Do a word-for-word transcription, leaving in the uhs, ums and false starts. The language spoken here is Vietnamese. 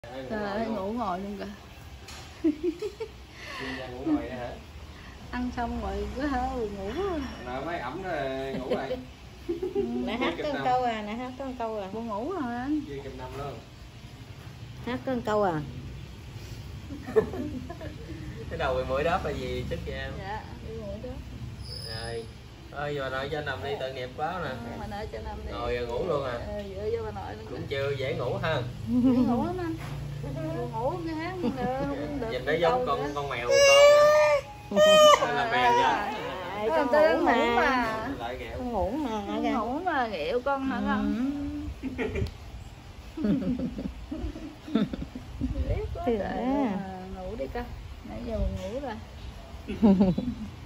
Trời ơi, ngủ ngồi luôn kìa. Ngủ ngồi hả? Ăn xong rồi cứ hả ngủ. Rồi mới ẩm rồi ngủ rồi. Nãy hát có một câu à, nãy hát có một câu à. Buồn ngủ rồi anh. Chưa chùm năm luôn. Hát có một câu à. Cái đầu bị mũi đớp là gì chết kìa em? Dạ, đi ngủ đó. Rồi. Thôi giờ nội cho nằm đi, tội nghiệp quá nè. Bà nội cho nằm đi. Rồi giờ ngủ luôn à. Ờ, dựa vô bà nội luôn. Cũng chưa dễ ngủ ha. Dễ ngủ lắm anh. Buồn ngủ cái hát không được. Nhìn nó giống con con mèo con nữa. Là mèo nha. Con ngủ mà. Lại ghẹo. Con ngủ mà. Con ngủ mà ghẹo con hả con? Biết quá trời. Ngủ đi con. Nãy giờ buồn ngủ rồi.